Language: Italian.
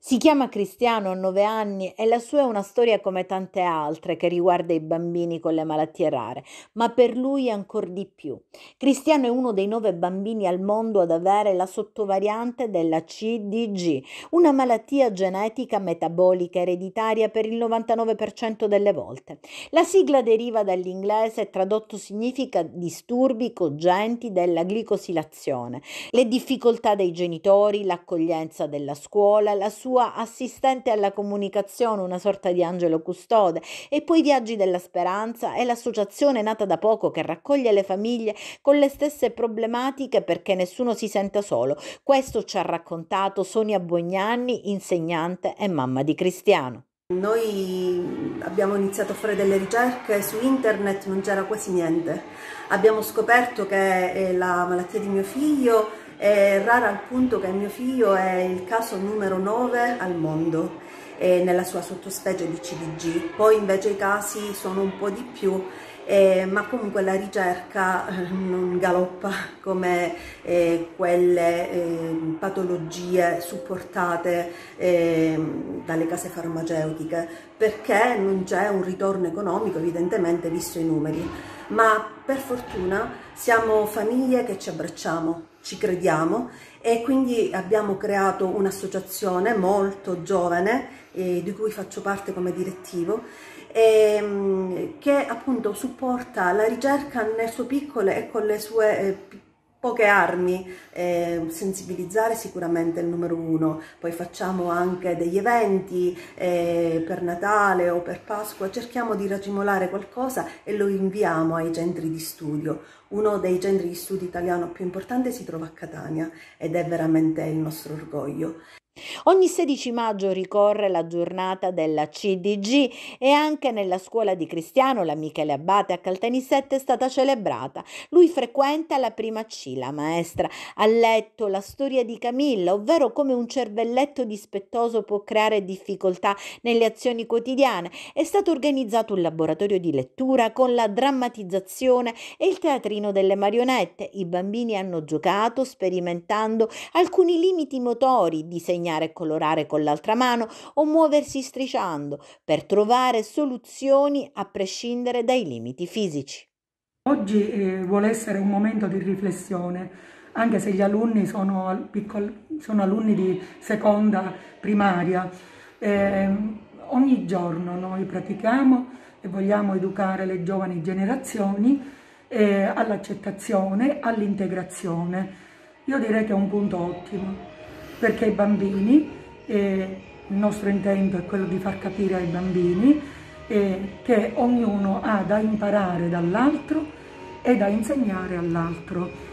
Si chiama Cristiano, ha 9 anni e la sua è una storia come tante altre che riguarda i bambini con le malattie rare, ma per lui ancor di più. Cristiano è uno dei 9 bambini al mondo ad avere la sottovariante della CDG, una malattia genetica metabolica ereditaria per il 99% delle volte. La sigla deriva dall'inglese e tradotto significa disturbi cogenti della glicosilazione, le difficoltà dei genitori, l'accoglienza della scuola, la sua assistente alla comunicazione, una sorta di angelo custode, e poi i Viaggi della Speranza e l'associazione nata da poco che raccoglie le famiglie con le stesse problematiche perché nessuno si senta solo. Questo ci ha raccontato Sonia Bognanni, insegnante e mamma di Cristiano. Noi abbiamo iniziato a fare delle ricerche su internet, non c'era quasi niente. Abbiamo scoperto che la malattia di mio figlio è rara al punto che mio figlio è il caso numero 9 al mondo nella sua sottospecie di CDG. Poi invece i casi sono un po' di più, ma comunque la ricerca non galoppa come quelle patologie supportate dalle case farmaceutiche, perché non c'è un ritorno economico evidentemente visto i numeri, ma per fortuna siamo famiglie che ci abbracciamo, ci crediamo e quindi abbiamo creato un'associazione molto giovane di cui faccio parte come direttivo, che appunto supporta la ricerca nel suo piccolo e con le sue poche armi. Sensibilizzare sicuramente è il numero uno, poi facciamo anche degli eventi per Natale o per Pasqua, cerchiamo di racimolare qualcosa e lo inviamo ai centri di studio. Uno dei centri di studio italiano più importanti si trova a Catania ed è veramente il nostro orgoglio. Ogni 16 maggio ricorre la giornata della CDG e anche nella scuola di Cristiano, la Michele Abbate a Caltanissette, è stata celebrata. Lui frequenta la prima C, la maestra ha letto la storia di Camilla, ovvero come un cervelletto dispettoso può creare difficoltà nelle azioni quotidiane. È stato organizzato un laboratorio di lettura con la drammatizzazione e il teatrino delle marionette. I bambini hanno giocato sperimentando alcuni limiti motori, disegnare e colorare con l'altra mano o muoversi strisciando per trovare soluzioni a prescindere dai limiti fisici. Oggi vuole essere un momento di riflessione, anche se gli alunni sono alunni di seconda primaria. Ogni giorno noi pratichiamo e vogliamo educare le giovani generazioni all'accettazione, all'integrazione. Io direi che è un punto ottimo, perché i bambini, il nostro intento è quello di far capire ai bambini che ognuno ha da imparare dall'altro e da insegnare all'altro.